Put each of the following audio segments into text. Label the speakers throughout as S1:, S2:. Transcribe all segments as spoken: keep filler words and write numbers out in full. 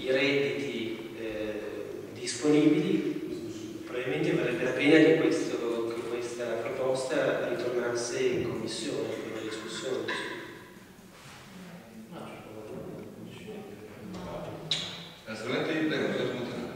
S1: i redditi eh, disponibili, probabilmente varrebbe la pena che, questo, che questa proposta ritornasse in commissione per una discussione.
S2: Assolutamente, prego, prego,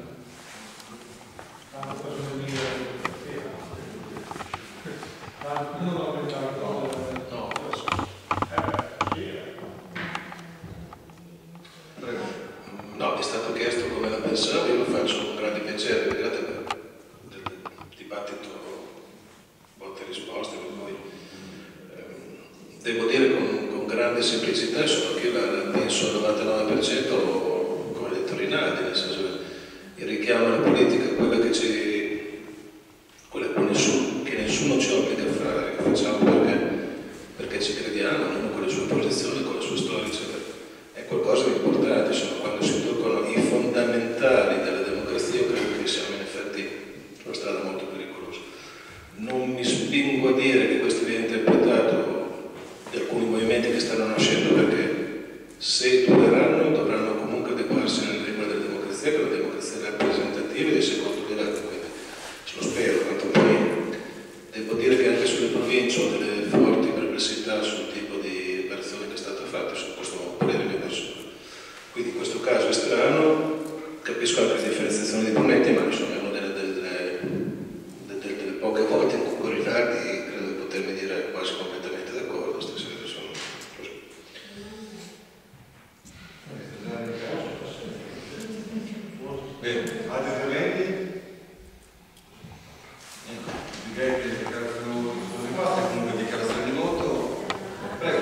S3: no, è stato chiesto come la pensavo, io lo faccio con grande piacere, vedete del, del dibattito botte e risposte, per cui ehm, devo dire con, con grande semplicità, insomma, che io la, la penso al novantanove per cento come detto Rinaldi, nel senso che il richiamo alla politica è quella che ci quella che nessuno, che nessuno ci obbliga a fare, che facciamo perché, perché ci crediamo, ognuno con le sue posizioni, con la sua storia, eccetera. È qualcosa di importante, insomma, quando si toccano i fondamentali della democrazia, io credo che siamo in effetti su una strada molto pericolosa. Non mi spingo a dire che questo viene interpretato da alcuni movimenti che stanno nascendo, perché se dureranno dovranno comunque adeguarsi alle regole della democrazia, che è una democrazia rappresentativa e di secondo livello, quindi lo spero, quantomeno. Devo dire che anche sulle province ho delle forti perplessità sul tipo di operazione che è stata fatta, su questo parere mio personale. Quindi in questo caso è strano, capisco anche le differenziazioni dei prometti, ma insomma è una delle, delle, delle, delle poche volte in cui Rinaldi credo di potermi dire quasi completamente d'accordo stasera. Sono così.
S2: Bene, altri interventi? Direi che le dichiarazioni sono rimaste, comunque dichiarazione di voto. Prego.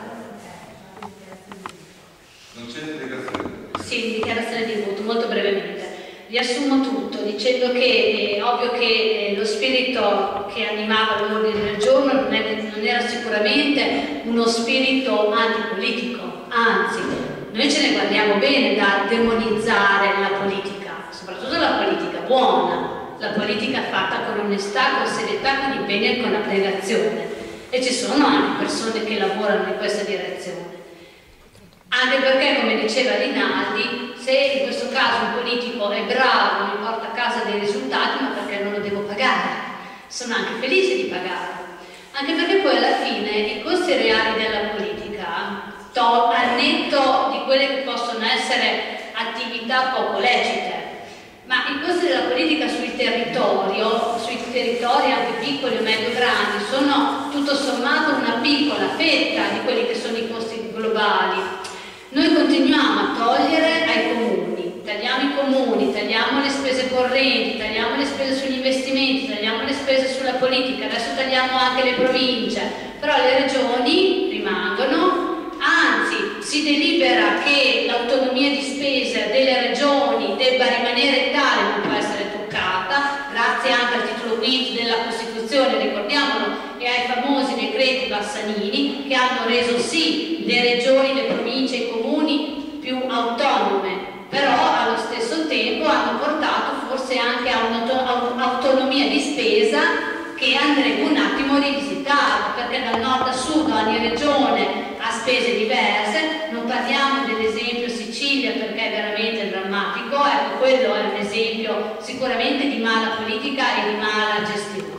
S2: Non c'è dichiarazione di voto?
S4: Sì, dichiarazione di voto, molto brevemente. Riassumo tutto dicendo che è ovvio che lo spirito che animava l'ordine del giorno non, è, non era sicuramente uno spirito antipolitico, anzi, noi ce ne guardiamo bene da demonizzare la politica, soprattutto la politica buona. La politica fatta con onestà, con serietà, con impegno e con abnegazione. E ci sono anche persone che lavorano in questa direzione. Anche perché, come diceva Rinaldi, se in questo caso un politico è bravo, mi porta a casa dei risultati, ma perché non lo devo pagare? Sono anche felice di pagarlo. Anche perché poi alla fine i costi reali della politica, al netto di quelle che possono essere attività poco lecite, ma i costi della politica sul territorio, sui territori anche piccoli o medio grandi, sono tutto sommato una piccola fetta di quelli che sono i costi globali. Noi continuiamo a togliere ai comuni, tagliamo i comuni, tagliamo le spese correnti, tagliamo le spese sugli investimenti, tagliamo le spese sulla politica, adesso tagliamo anche le province, però le regioni rimangono. Anzi, si delibera che l'autonomia di spesa delle regioni debba rimanere tale, non può essere toccata, grazie anche al titolo quinto della Costituzione, ricordiamolo, e ai famosi decreti Bassanini, che hanno reso sì le regioni, le province e i comuni più autonome, però allo stesso tempo hanno portato forse anche a un'autonomia di spesa che andrebbe un attimo rivisitata, perché dal nord a sud ogni regione ha spese diverse. Non parliamo dell'esempio Sicilia perché è veramente drammatico, ecco, quello è un esempio sicuramente di mala politica e di mala gestione.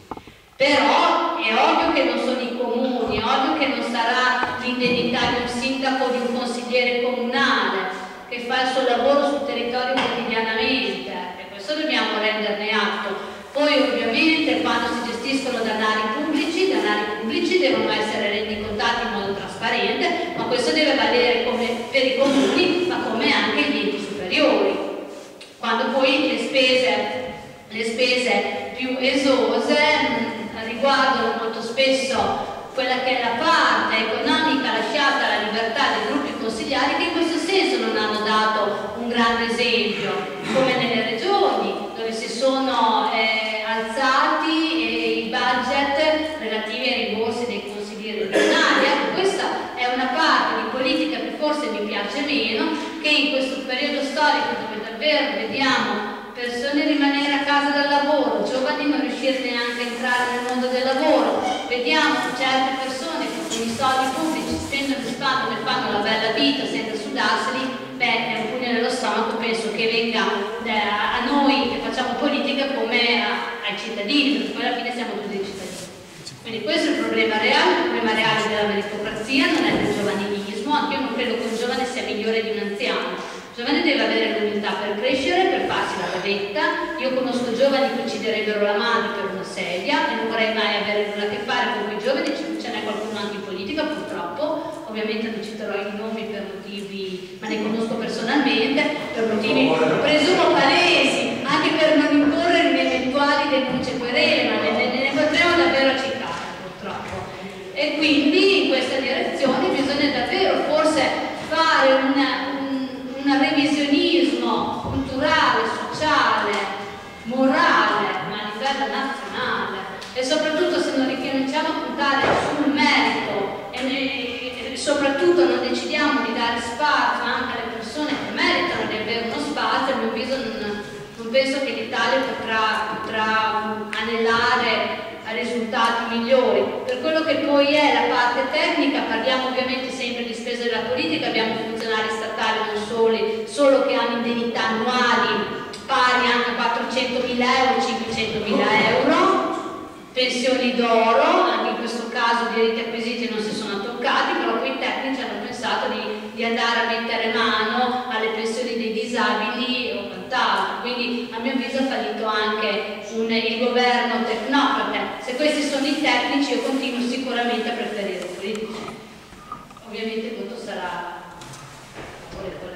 S4: Però è ovvio che non sono i comuni, è ovvio che non sarà l'indennità di un sindaco o di un consigliere comunale che fa il suo lavoro sul territorio quotidianamente, e questo dobbiamo renderne atto. Poi ovviamente quando si gestiscono danari pubblici, i danari pubblici devono essere rendicontati in modo trasparente, ma questo deve valere come per i comuni, ma come anche gli enti superiori. Quando poi le spese, le spese più esose mh, riguardano molto spesso quella che è la parte economica lasciata alla libertà dei gruppi consigliari, che in questo senso non hanno dato un grande esempio, come nelle regioni, dove si sono eh, alzati eh, i budget relativi ai rimborsi dei consiglieri regionali. Ecco, questa è una parte di politica che forse mi piace meno, che in questo periodo storico dove davvero vediamo persone rimanere a casa dal lavoro, giovani non riuscire neanche a entrare nel mondo del lavoro, vediamo certe persone che con i soldi pubblici spendono e spandono e fanno la bella vita senza sudarseli, beh, è un pugno nello stomaco cittadini, perché poi alla fine siamo tutti dei cittadini. Quindi questo è il problema reale, il problema reale della meritocrazia, non è del giovanilismo, anche io non credo che un giovane sia migliore di un anziano. Il giovane deve avere l'umiltà per crescere, per farsi la gavetta. Io conosco giovani che ucciderebbero la madre per una sedia e non vorrei mai avere nulla a che fare con quei giovani, ce n'è qualcuno anche in politica purtroppo, ovviamente non citerò i nomi per motivi, ma ne conosco personalmente, per motivi presumo palesi, anche per non imporre le eventuali denunce querele, ma ne, ne, ne potremo davvero citare purtroppo. E quindi in questa direzione bisogna davvero forse fare una, un, un revisionismo culturale, sociale, morale, ma a livello nazionale, e soprattutto se non ricominciamo a puntare sul merito e, e soprattutto non decidiamo di dare spazio anche alle persone che meritano di avere uno spazio, a mio avviso non, non penso che l'Italia potrà, potrà anelare a risultati migliori. Per quello che poi è la parte tecnica, parliamo ovviamente sempre di spese della politica, abbiamo funzionari statali non soli, solo che hanno indennità annuali pari anche a quattrocentomila euro, cinquecentomila euro, pensioni d'oro, anche in questo caso diritti acquisiti non si sono toccati, però poi i tecnici hanno pensato di, di andare a mettere mano alle pensioni dei disabili o quant'altro, quindi a mio avviso ha fallito anche un, il governo tecnocrate. Se questi sono i tecnici io continuo sicuramente a preferire i politici. Ovviamente il voto sarà favorevole.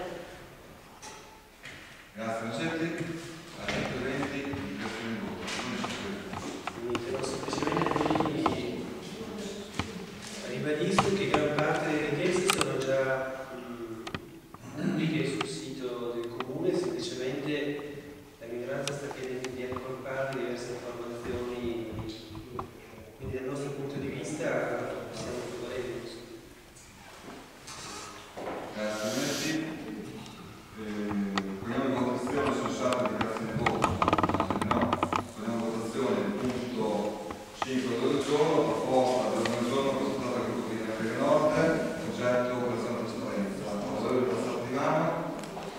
S2: Grazie Rosetti. Altri interventi? Indicazioni di voto.
S1: Devo semplicemente ribadisco che gran parte delle richieste sono già pubbliche sul sito del comune, semplicemente la minoranza sta chiedendo di accorpare diverse informazioni, quindi dal nostro punto di vista siamo favorevoli.
S2: Grazie Rosetti. Poniamo in votazione sul salto di grazie di voto, se no, poniamo in votazione il punto cinque del giorno, proposta del giorno presentata dal gruppo di Lega Nord, progetto operazione trasparenza. Favorevole per stato di mano,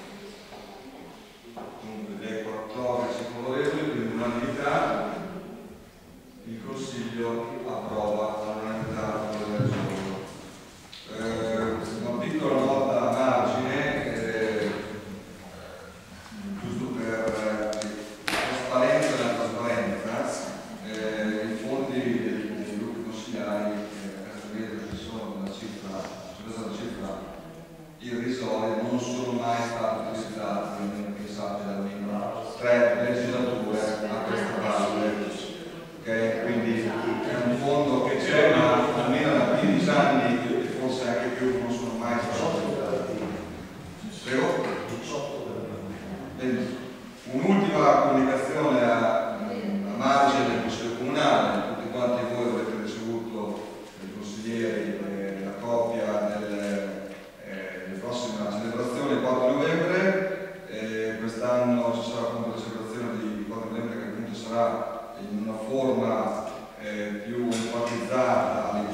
S2: dunque le quattordici favorevoli, quindi unanimità, il Consiglio approva all'unanimità del giorno. Eh, una piccola nota a margine, eh, giusto per eh, trasparenza della trasparenza, eh, i fondi dei, dei gruppi consigliari eh, che sono una cifra, una cifra irrisoria, non sono mai stati utilizzati, almeno pensate da almeno tre legislature a questa parte. Okay? Quindi è un fondo che c'è ma almeno da quindici anni e forse anche più non sono mai stati utilizzati. Prego? Un'ultima comunicazione a, a margine del Consiglio Comunale, tutti quanti voi avete ricevuto i consiglieri eh, la copia del, eh, della prossima celebrazione il quattro novembre, eh, quest'anno ci sarà appunto la celebrazione di quattro novembre che appunto sarà in una forma eh, più enfatizzata all'interno